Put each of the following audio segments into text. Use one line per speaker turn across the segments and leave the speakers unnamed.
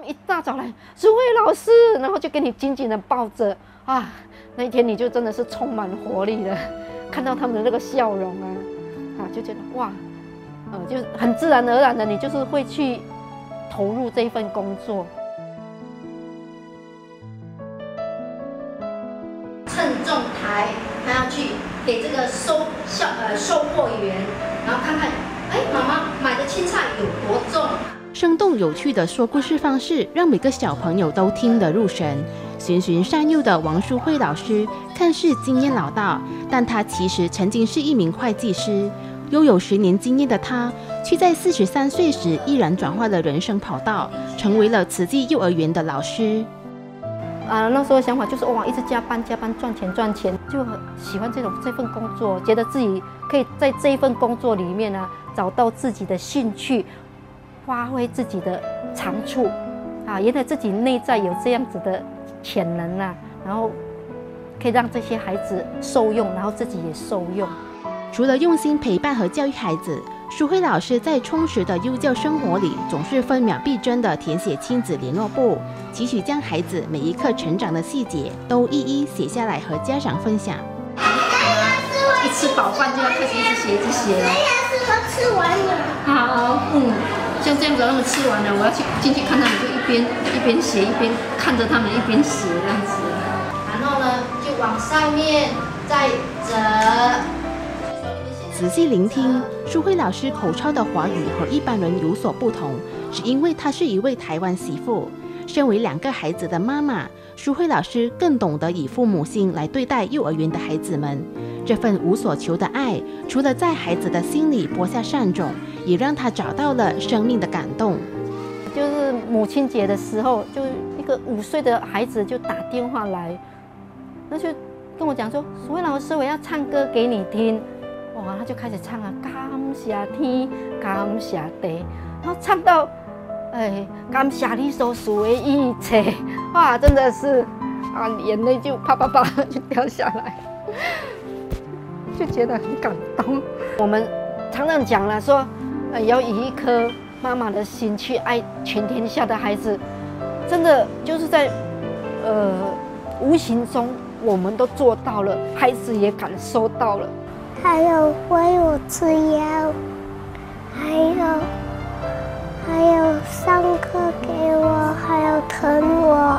一大早来，淑慧老师，然后就给你紧紧的抱着啊，那一天你就真的是充满活力了，看到他们的那个笑容啊，就觉得哇，就很自然而然的，你就是会去投入这一份工作。称重台，还要去给这个售货员，然后看看，哎，妈妈买的青菜有多重。
生动有趣的说故事方式，让每个小朋友都听得入神。循循善诱的王淑慧老师，看似经验老道，但她其实曾经是一名会计师。拥有10年经验的她，却在43岁时毅然转换了人生跑道，成为了慈济幼儿园的老师。
那时候想法就是哇，一直加班赚钱，就很喜欢这份工作，觉得自己可以在这一份工作里面呢，找到自己的兴趣，发挥自己的长处啊，原来自己内在有这样子的潜能啊，然后可以让这些孩子受用，然后自己也受用。
除了用心陪伴和教育孩子，淑慧老师在充实的幼教生活里，总是分秒必争地填写亲子联络簿，期许将孩子每一刻成长的细节都一一写下来和家长分享。
一吃饱饭就要开始一直写了。
我吃完了。
好，像这样子，他们吃完了，我要进去看他们，就一边写一边看着他们一边写这样子。然后呢，就往上面再折。
仔细聆听，淑慧老师口抄的华语和一般人有所不同，是因为她是一位台湾媳妇。身为2个孩子的妈妈，淑慧老师更懂得以父母心来对待幼儿园的孩子们。这份无所求的爱，除了在孩子的心里播下善种，也让她找到了生命的感动。
就是母亲节的时候，就一个5岁的孩子就打电话来，那就跟我讲说：“淑慧老师，我要唱歌给你听。”哇，他就开始唱啊，感谢天，感谢地，然后唱到，感谢你所属的一切，哇，真的是啊，眼泪就啪啪啪就掉下来，就觉得很感动。我们常常讲了说，要以一颗妈妈的心去爱全天下的孩子，真的就是在无形中我们都做到了，孩子也感受到了。
还有喂我吃药，还有上课给我，还有疼我，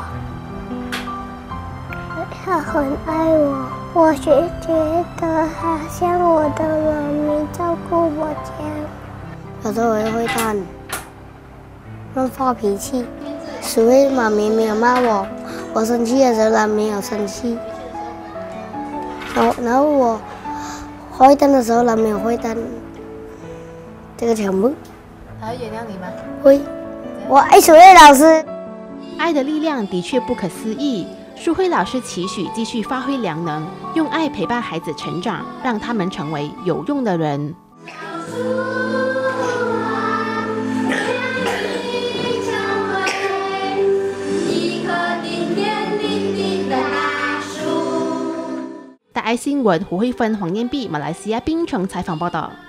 他很爱我。我是觉得他像我的妈咪照顾我这样。有时候我也会乱发脾气，淑慧妈咪没有骂我，我生气的时候她没有生气，然后我坏蛋的时候，他没有坏蛋，这个全部。
他会原谅你吗？
会，我爱淑慧老师。
爱的力量的确不可思议。淑慧老师期许继续发挥良能，用爱陪伴孩子成长，让他们成为有用的人。大爱新闻胡慧芬、黄燕碧，马来西亚槟城采访报道。